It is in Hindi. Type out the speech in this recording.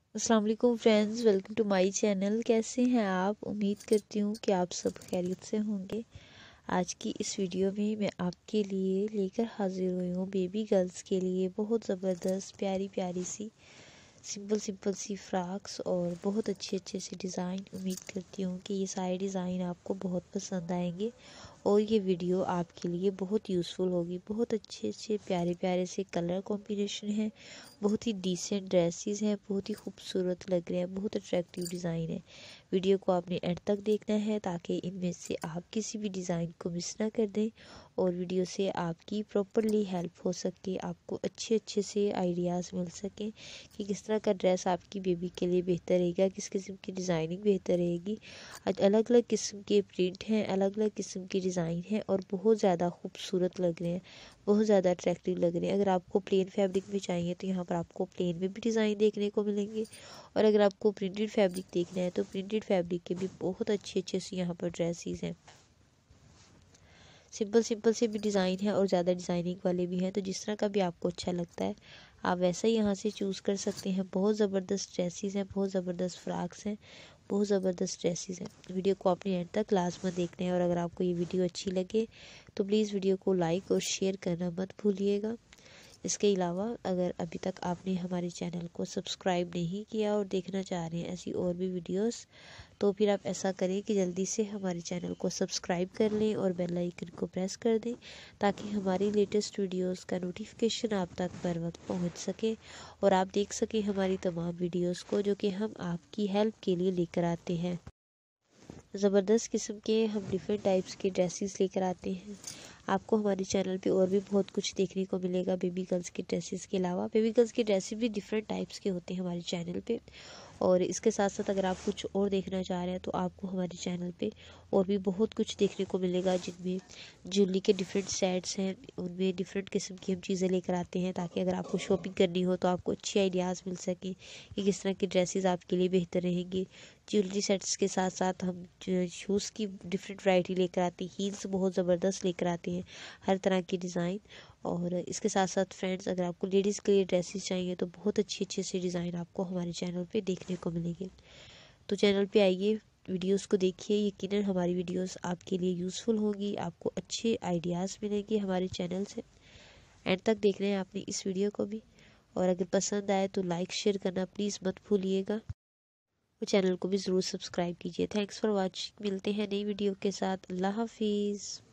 अस्सलाम वालेकुम friends, welcome to my channel. कैसे हैं आप? उम्मीद करती हूँ कि आप सब खैरियत से होंगे। आज की इस वीडियो में मैं आपके लिए लेकर हाजिर हुई हूँ बेबी गर्ल्स के लिए बहुत ज़बरदस्त प्यारी प्यारी सी सिंपल सी फ्रॉक्स और बहुत अच्छे से डिज़ाइन। उम्मीद करती हूँ कि ये सारे डिज़ाइन आपको बहुत पसंद आएंगे और ये वीडियो आपके लिए बहुत यूज़फुल होगी। बहुत अच्छे प्यारे से कलर कॉम्बिनेशन है, बहुत ही डिसेंट ड्रेसेस हैं, बहुत ही खूबसूरत लग रहे हैं, बहुत अट्रैक्टिव डिज़ाइन है। वीडियो को आपने एंड तक देखना है ताकि इनमें से आप किसी भी डिज़ाइन को मिस ना कर दें और वीडियो से आपकी प्रॉपरली हेल्प हो सके, आपको अच्छे से आइडियाज़ मिल सकें कि किस तरह का ड्रेस आपकी बेबी के लिए बेहतर रहेगा, किस किस्म की डिज़ाइनिंग बेहतर रहेगी। अलग अलग किस्म के प्रिंट हैं, अलग अलग किस्म की डिज़ाइन है और बहुत ज़्यादा खूबसूरत लग रहे हैं, बहुत ज़्यादा अट्रैक्टिव लग रहे हैं। अगर आपको प्लेन फैब्रिक में चाहिए तो यहाँ पर आपको प्लेन में भी डिज़ाइन देखने को मिलेंगे और अगर आपको प्रिंटेड फैब्रिक देखना है तो प्रिंटेड फैब्रिक के भी बहुत अच्छे से यहाँ पर ड्रेसेस हैं। सिंपल से भी डिज़ाइन है और ज़्यादा डिज़ाइनिंग वाले भी हैं, तो जिस तरह का भी आपको अच्छा लगता है आप वैसा ही यहाँ से चूज़ कर सकते हैं। बहुत ज़बरदस्त ड्रेसेस हैं, बहुत ज़बरदस्त फ्रॉक्स हैं, बहुत ज़बरदस्त ड्रेसेस हैं। वीडियो को अपने एंड तक लास्ट में देखना है और अगर आपको ये वीडियो अच्छी लगे तो प्लीज़ वीडियो को लाइक और शेयर करना मत भूलिएगा। इसके अलावा अगर अभी तक आपने हमारे चैनल को सब्सक्राइब नहीं किया और देखना चाह रहे हैं ऐसी और भी वीडियोस, तो फिर आप ऐसा करें कि जल्दी से हमारे चैनल को सब्सक्राइब कर लें और बेल आइकन को प्रेस कर दें ताकि हमारी लेटेस्ट वीडियोस का नोटिफिकेशन आप तक बर वक्त पहुँच सके और आप देख सकें हमारी तमाम वीडियोस को जो कि हम आपकी हेल्प के लिए लेकर आते हैं। ज़बरदस्त किस्म के हम डिफरेंट टाइप्स के ड्रेसेस लेकर आते हैं। आपको हमारे चैनल पे और भी बहुत कुछ देखने को मिलेगा बेबी गर्ल्स के ड्रेसेस के अलावा। बेबी गर्ल्स के ड्रेसेस भी डिफरेंट टाइप्स के होते हैं हमारे चैनल पे और इसके साथ साथ अगर आप कुछ और देखना चाह रहे हैं तो आपको हमारे चैनल पे और भी बहुत कुछ देखने को मिलेगा, जिनमें ज्वेलरी के डिफरेंट सेट्स हैं, उनमें डिफरेंट किस्म की हम चीज़ें लेकर आते हैं ताकि अगर आपको शॉपिंग करनी हो तो आपको अच्छी आइडियाज़ मिल सकें कि किस तरह के ड्रेसेस आपके लिए बेहतर रहेंगे। ज्वेलरी सेट्स के साथ साथ हम शूज़ की डिफरेंट वैरायटी लेकर आते हैं, हील्स बहुत ज़बरदस्त लेकर आते हैं, हर तरह की डिज़ाइन। और इसके साथ साथ फ्रेंड्स अगर आपको लेडीज़ के लिए ड्रेसेस चाहिए तो बहुत अच्छे से डिज़ाइन आपको हमारे चैनल पे देखने को मिलेंगे। तो चैनल पे आइए, वीडियोस को देखिए, यकीनन हमारी वीडियोस आपके लिए यूज़फुल होगी, आपको अच्छे आइडियाज़ मिलेंगे हमारे चैनल से। एंड तक देखना है आपने इस वीडियो को भी और अगर पसंद आए तो लाइक शेयर करना प्लीज़ मत भूलिएगा और चैनल को भी ज़रूर सब्सक्राइब कीजिए। Thanks for watching. मिलते हैं नई वीडियो के साथ। अल्लाह हाफिज़।